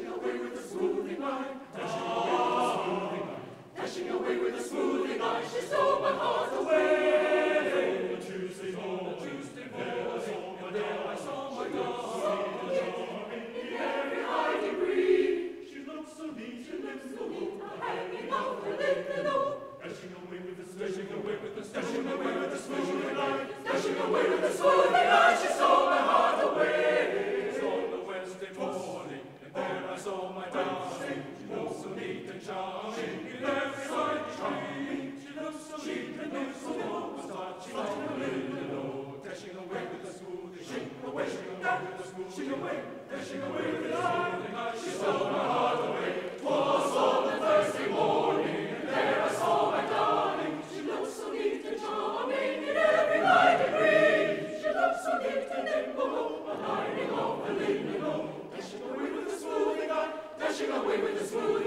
dashing away with the smoothing eye, dashing away with the smoothing eye, dashing away with the smoothing eye. She stole my heart away. On Tuesday morning, there I saw my darling. In every high degree, she looked so neat, she looked so neat, hanging out her little. Dashing away with the dashing away with the dashing away with the smoothing eye, dashing away with the smoothing eye. She stole my heart away. It's on the Wednesday morning, and there I saw my darling. She looked so neat and charming. In every high degree, she looked so neat and looked so warm. She looked a little, dashing away with the smoothing eye, dashing away with the smoothing eye, dashing away with the smoothing eye. She stole my heart away. 'Twas on the Thursday morning, and there I saw my darling. She looked so neat and charming in every high degree. She looked so neat and nimble, a lining of the linen, dashing away with the smoothing eye, dashing away with the smoothing eye.